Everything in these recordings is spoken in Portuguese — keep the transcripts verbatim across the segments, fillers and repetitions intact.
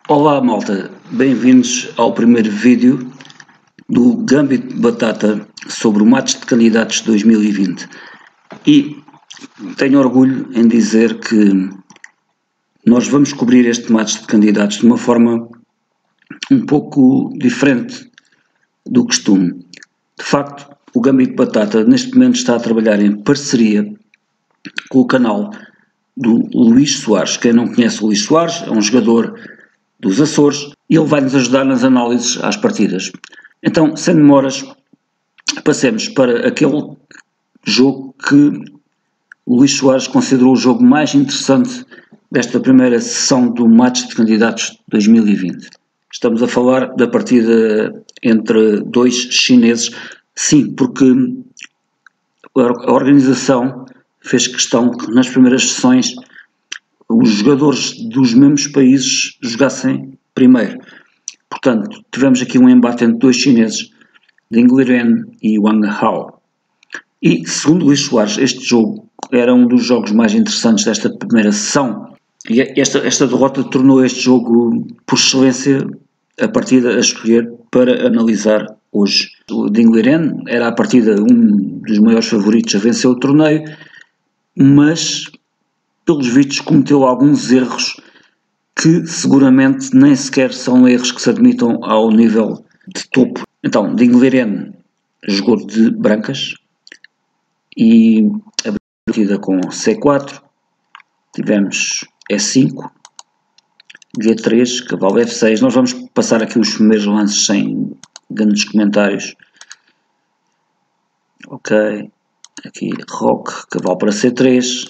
Olá malta, bem-vindos ao primeiro vídeo do Gambit de Batata sobre o match de candidatos de dois mil e vinte e tenho orgulho em dizer que nós vamos cobrir este match de candidatos de uma forma um pouco diferente do costume. De facto, o Gambit de Batata neste momento está a trabalhar em parceria com o canal do Luís Soares. Quem não conhece o Luís Soares é um jogador dos Açores e ele vai nos ajudar nas análises às partidas. Então, sem demoras, passemos para aquele jogo que o Luís Soares considerou o jogo mais interessante desta primeira sessão do match de candidatos de dois mil e vinte. Estamos a falar da partida entre dois chineses, sim, porque a organização fez questão que nas primeiras sessões os jogadores dos mesmos países jogassem primeiro. Portanto, tivemos aqui um embate entre dois chineses, Ding Liren e Wang Hao. E, segundo Luís Soares, este jogo era um dos jogos mais interessantes desta primeira sessão. E esta, esta derrota tornou este jogo, por excelência, a partida a escolher para analisar hoje. O Ding Liren era a partida um dos maiores favoritos a vencer o torneio, mas pelos vistos cometeu alguns erros que seguramente nem sequer são erros que se admitam ao nível de topo. Então, Ding Liren jogou de brancas e a partida com C quatro, tivemos E cinco, G três, cavalo F seis. Nós vamos passar aqui os primeiros lances sem grandes comentários. Ok, aqui roque, cavalo para C três,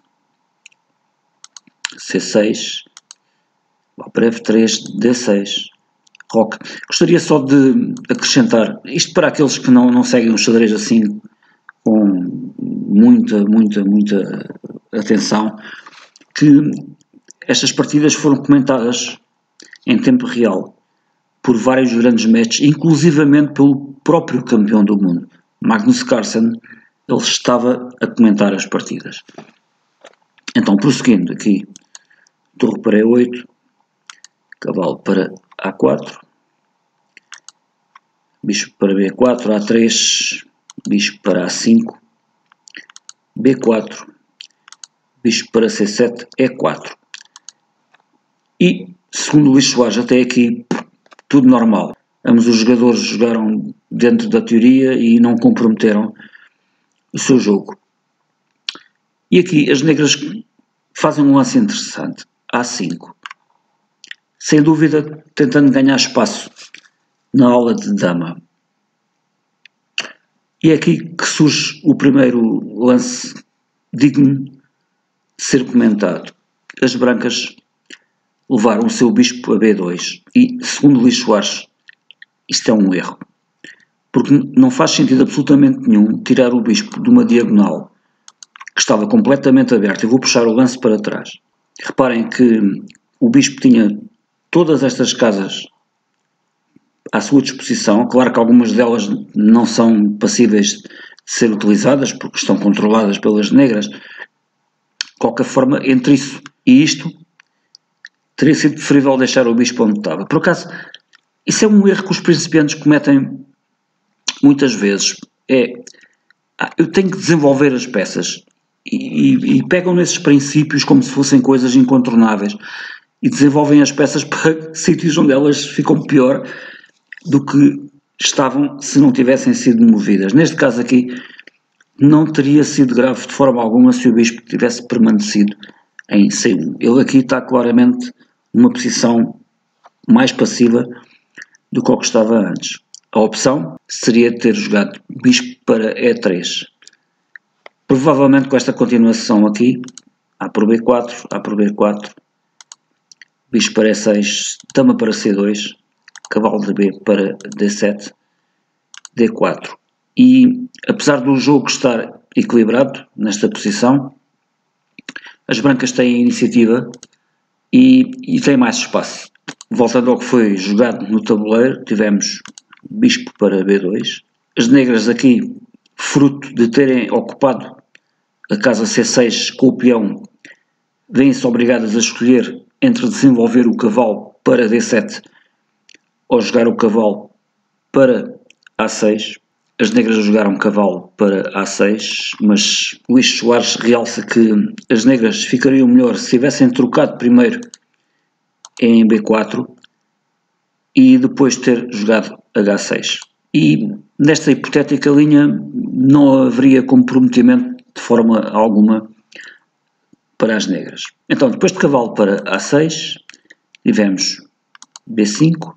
C seis, para F três, D seis, roque. Gostaria só de acrescentar, isto para aqueles que não, não seguem o xadrez assim com muita, muita, muita atenção, que estas partidas foram comentadas em tempo real por vários grandes mestres, inclusivamente pelo próprio campeão do mundo, Magnus Carlsen. Ele estava a comentar as partidas. Então, prosseguindo aqui, torre para E oito, cavalo para A quatro, bicho para B quatro, A três, bicho para A cinco, B quatro, bicho para C sete, E quatro. E, segundo Luís Soares, até aqui tudo normal. Ambos os jogadores jogaram dentro da teoria e não comprometeram o seu jogo. E aqui as negras fazem um lance interessante. A cinco. Sem dúvida, tentando ganhar espaço na aula de dama. E é aqui que surge o primeiro lance digno de ser comentado. As brancas levaram o seu bispo a B dois. E, segundo Luís Soares, isto é um erro. Porque não faz sentido absolutamente nenhum tirar o bispo de uma diagonal que estava completamente aberta. Eu vou puxar o lance para trás. Reparem que o bispo tinha todas estas casas à sua disposição. Claro que algumas delas não são passíveis de ser utilizadas porque estão controladas pelas negras. De qualquer forma, entre isso e isto, teria sido preferível deixar o bispo onde estava. Por acaso, isso é um erro que os principiantes cometem muitas vezes. É, ah, eu tenho que desenvolver as peças e, e, e pegam nesses princípios como se fossem coisas incontornáveis e desenvolvem as peças para sítios onde elas ficam pior do que estavam se não tivessem sido movidas. Neste caso aqui, não teria sido grave de forma alguma se o bispo tivesse permanecido em C um. Ele aqui está claramente numa posição mais passiva do que o que estava antes. A opção seria ter jogado bispo para E três. Provavelmente com esta continuação aqui, A por B quatro, A por B quatro, bicho para E seis, dama para C dois, cavalo de B para D sete, D quatro. E apesar do jogo estar equilibrado nesta posição, as brancas têm a iniciativa e, e têm mais espaço. Voltando ao que foi jogado no tabuleiro, tivemos bispo para B dois. As negras aqui, fruto de terem ocupado a casa C seis com o peão, vêm-se obrigadas a escolher entre desenvolver o cavalo para D sete ou jogar o cavalo para A seis. As negras jogaram cavalo para A seis, mas Luís Soares realça que as negras ficariam melhor se tivessem trocado primeiro em B quatro e depois ter jogado H seis. E nesta hipotética linha não haveria comprometimento de forma alguma para as negras. Então, depois de cavalo para A seis, tivemos B cinco,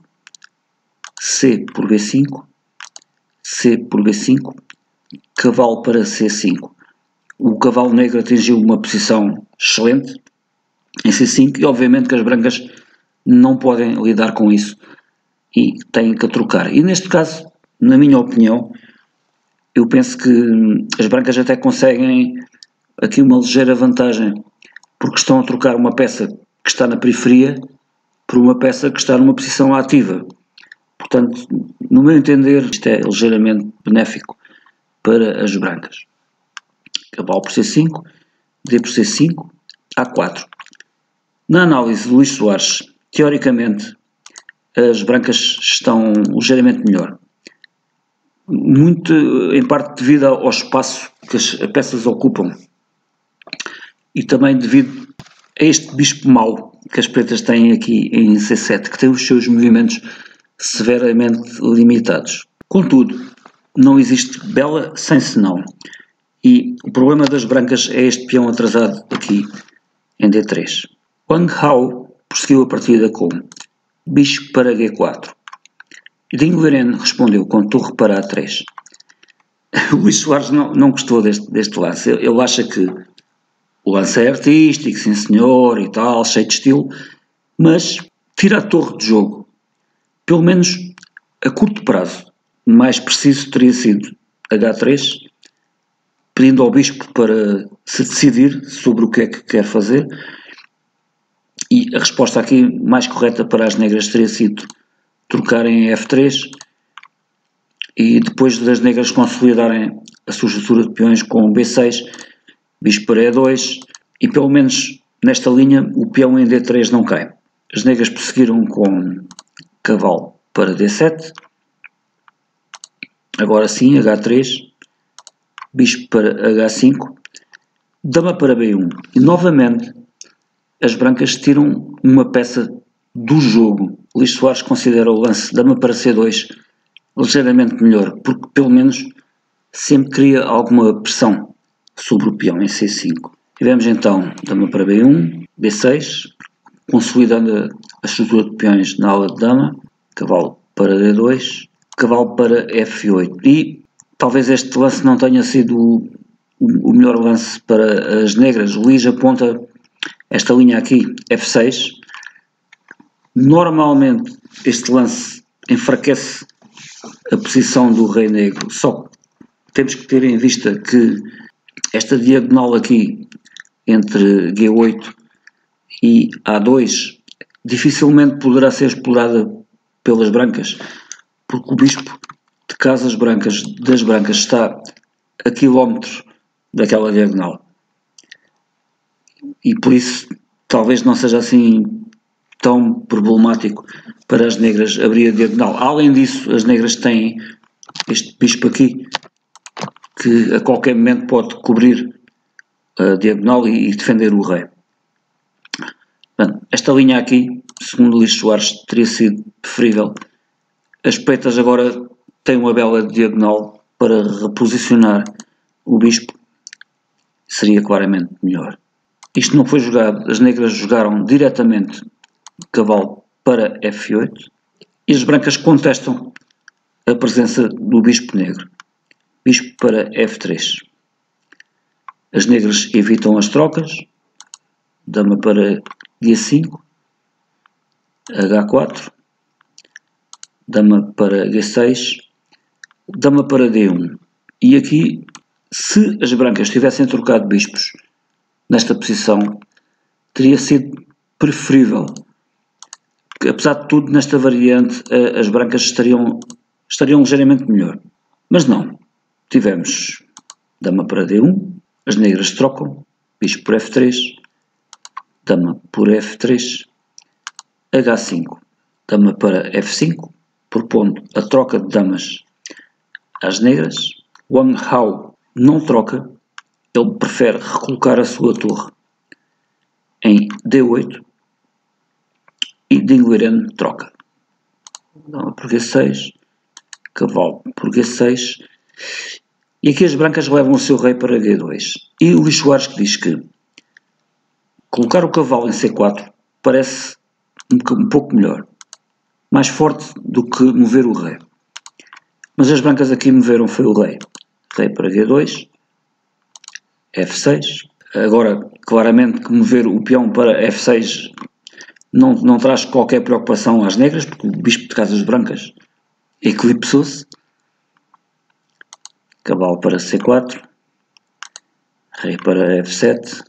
C por B cinco, C por B cinco, cavalo para C cinco. O cavalo negro atingiu uma posição excelente em C cinco e obviamente que as brancas não podem lidar com isso e têm que trocar. E neste caso, na minha opinião, eu penso que as brancas até conseguem aqui uma ligeira vantagem, porque estão a trocar uma peça que está na periferia por uma peça que está numa posição ativa. Portanto, no meu entender, isto é ligeiramente benéfico para as brancas. Cavalo por C cinco, D por C cinco, A quatro. Na análise de Luís Soares, teoricamente, as brancas estão ligeiramente melhor. Muito, em parte, devido ao espaço que as peças ocupam. E também devido a este bispo mau que as pretas têm aqui em C sete, que tem os seus movimentos severamente limitados. Contudo, não existe bela sem senão. E o problema das brancas é este peão atrasado aqui em D três. Wang Hao prosseguiu a partida com bicho para G quatro. Ding Liren respondeu com torre para A três. O Luís Soares não, não gostou deste, deste lance. Ele acha que o lance é artístico, sim senhor, e tal, cheio de estilo, mas tira a torre de jogo. Pelo menos a curto prazo. Mais preciso teria sido H três, pedindo ao bispo para se decidir sobre o que é que quer fazer. E a resposta aqui mais correta para as negras teria sido trocar em F três e depois das negras consolidarem a sua estrutura de peões com B seis, bispo para E dois e pelo menos nesta linha o peão em D três não cai. As negras prosseguiram com cavalo para D sete, agora sim H três, bispo para H cinco, dama para B um e novamente as brancas tiram uma peça do jogo. Luís Soares considera o lance dama para C dois ligeiramente melhor, porque pelo menos sempre cria alguma pressão sobre o peão em C cinco. Tivemos então dama para B um, B seis, consolidando a estrutura de peões na ala de dama, cavalo para D dois, cavalo para F oito. E talvez este lance não tenha sido o, o melhor lance para as negras. O Luís aponta esta linha aqui, F seis. Normalmente este lance enfraquece a posição do rei negro, só que temos que ter em vista que esta diagonal aqui entre G oito e A dois dificilmente poderá ser explorada pelas brancas, porque o bispo de casas brancas das brancas está a quilómetros daquela diagonal e por isso talvez não seja assim tão problemático para as negras abrir a diagonal. Além disso, as negras têm este bispo aqui que a qualquer momento pode cobrir a diagonal e defender o rei. Portanto, esta linha aqui, segundo Luís Soares, teria sido preferível. As pretas agora têm uma bela diagonal para reposicionar o bispo, seria claramente melhor. Isto não foi jogado, as negras jogaram diretamente cavalo para F oito e as brancas contestam a presença do bispo negro. Bispo para F três. As negras evitam as trocas, dama para G cinco, H quatro, dama para G seis, dama para D um. E aqui, se as brancas tivessem trocado bispos nesta posição, teria sido preferível. Porque, apesar de tudo, nesta variante, as brancas estariam, estariam ligeiramente melhor. Mas não. Tivemos dama para D um, as negras trocam, bispo por F três, dama por F três, agá cinco, dama para efe cinco, propondo a troca de damas às negras. Wang Hao não troca, ele prefere recolocar a sua torre em dê oito e Ding Liren troca. Dama por gê seis, cavalo por gê seis, e aqui as brancas levam o seu rei para gê dois. E o Luís Soares que diz que colocar o cavalo em cê quatro parece um, um pouco melhor, mais forte do que mover o rei. Mas as brancas aqui moveram foi o rei. Rei para gê dois, efe seis. Agora, claramente que mover o peão para efe seis não, não traz qualquer preocupação às negras, porque o bispo de casas brancas eclipsou-se. Cavalo para cê quatro, rei para efe sete,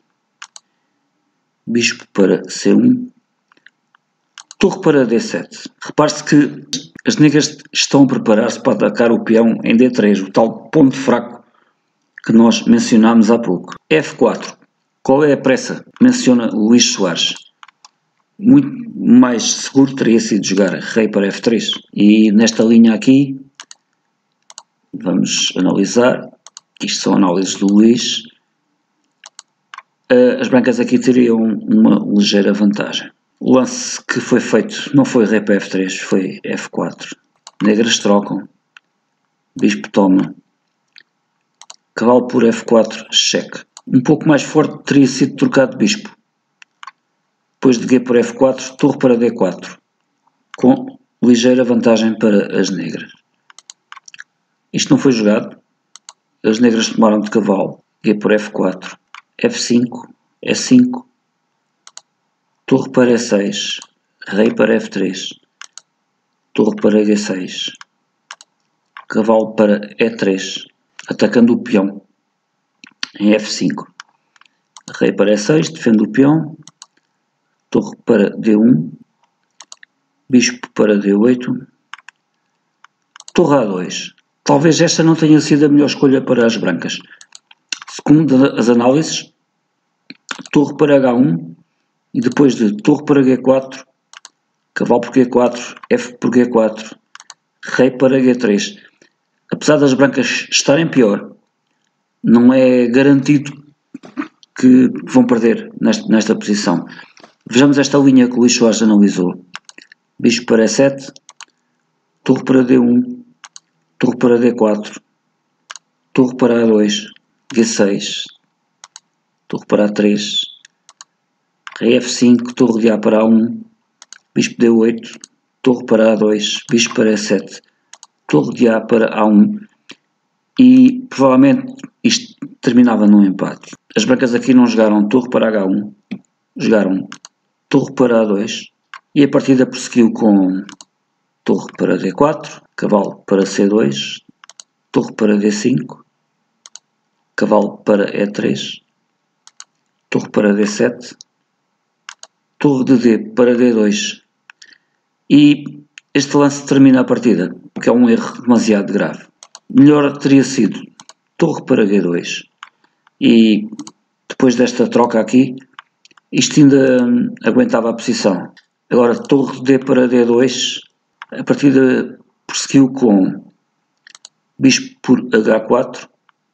bispo para cê um, torre para dê sete. Repare-se que as negras estão a preparar-se para atacar o peão em dê três, o tal ponto fraco que nós mencionámos há pouco. efe quatro. Qual é a pressa? Menciona o Luís Soares. Muito mais seguro teria sido jogar rei para efe três. E nesta linha aqui, vamos analisar. Isto são análises do Luís. As brancas aqui teriam uma ligeira vantagem. O lance que foi feito não foi rei para efe três, foi efe quatro. Negras trocam. Bispo toma. Cavalo por efe quatro, cheque. Um pouco mais forte teria sido trocado bispo. Depois de G por efe quatro, torre para dê quatro. Com ligeira vantagem para as negras. Isto não foi jogado. As negras tomaram de cavalo. G por efe quatro. efe cinco. é cinco. Torre para e seis. Rei para efe três. Torre para gê seis. Cavalo para e três. Atacando o peão em efe cinco. Rei para e seis, defende o peão. Torre para dê um. Bispo para dê oito. Torre a dois. Talvez esta não tenha sido a melhor escolha para as brancas. Segundo as análises, torre para agá um e depois de torre para gê quatro, cavalo por gê quatro, F por gê quatro, rei para gê três. Apesar das brancas estarem pior, não é garantido que vão perder nesta, nesta posição. Vejamos esta linha que o Luís Soares analisou. Bispo para e sete, torre para dê um, torre para dê quatro, torre para a dois, gê seis, torre para a três, rei efe cinco, torre de A para a um, bispo dê oito, torre para a dois, bispo para e sete, torre de A para a um, e provavelmente isto terminava num empate. As brancas aqui não jogaram torre para agá um, jogaram torre para a dois, e a partida prosseguiu com torre para dê quatro, cavalo para cê dois, torre para dê cinco, cavalo para e três, torre para dê sete, torre de D para dê dois, e este lance termina a partida, que é um erro demasiado grave. Melhor teria sido torre para gê dois, e depois desta troca aqui, isto ainda aguentava a posição. Agora torre de D para dê dois, a partida prosseguiu com bispo por agá quatro,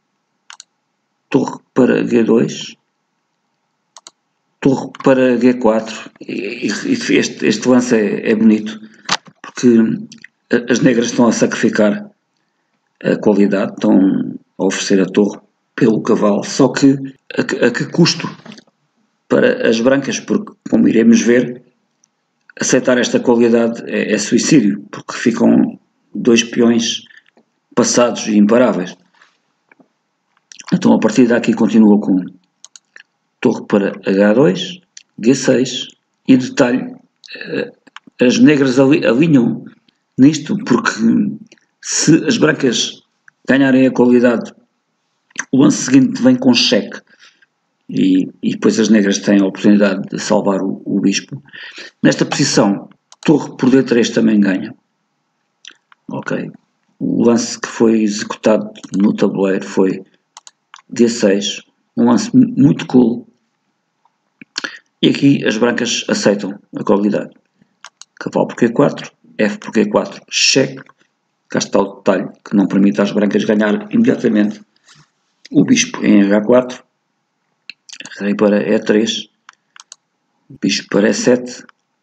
torre para gê dois, torre para gê quatro, e este, este lance é, é bonito, porque as negras estão a sacrificar a qualidade, estão a oferecer a torre pelo cavalo, só que a, a que custo para as brancas, porque como iremos ver, aceitar esta qualidade é, é suicídio, porque ficam dois peões passados e imparáveis. Então a partida aqui continua com torre para agá dois, gê seis, e detalhe, as negras alinham nisto, porque se as brancas ganharem a qualidade, o lance seguinte vem com cheque, e, e depois as negras têm a oportunidade de salvar o, o bispo. Nesta posição, torre por dê três também ganha. Ok. O lance que foi executado no tabuleiro foi gê seis, um lance muito cool. E aqui as brancas aceitam a qualidade. cavalo por Q quatro, F por Q quatro, cheque. Cá está o detalhe que não permite às brancas ganhar imediatamente. O bispo em H quatro, rei para E três, bispo para E sete,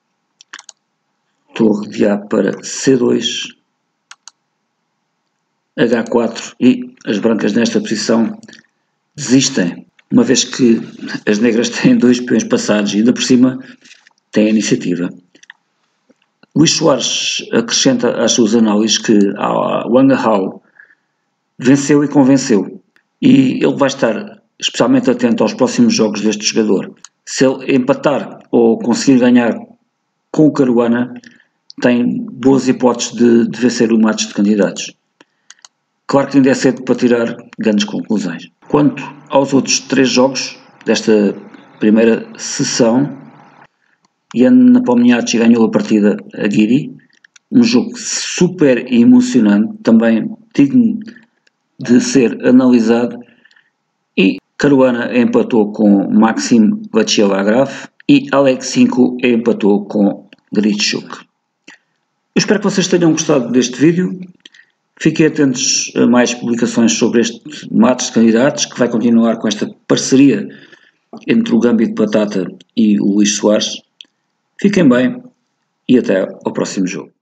torre de A para C dois, H quatro, e as brancas nesta posição desistem, uma vez que as negras têm dois peões passados e ainda por cima têm a iniciativa. Luís Soares acrescenta às suas análises que a Wang Hao venceu e convenceu, e ele vai estar especialmente atento aos próximos jogos deste jogador. Se ele empatar ou conseguir ganhar com o Caruana, tem boas hipóteses de, de vencer o match de candidatos. Claro que ainda é cedo para tirar grandes conclusões. Quanto aos outros três jogos desta primeira sessão, Jan Nepomniachtchi ganhou a partida a Guidi, um jogo super emocionante, também digno de ser analisado, e Caruana empatou com Maxim Vachier-Lagrave e Aleksenko empatou com Grischuk. Eu espero que vocês tenham gostado deste vídeo. Fiquem atentos a mais publicações sobre este match de candidatos, que vai continuar com esta parceria entre o Gambit Batata e o Luís Soares. Fiquem bem e até ao próximo jogo.